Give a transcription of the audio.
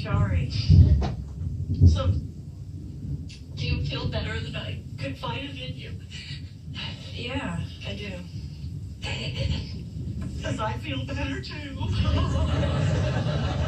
sorry. So, do you feel better that I confided in you? Yeah, I do. Because I feel better too.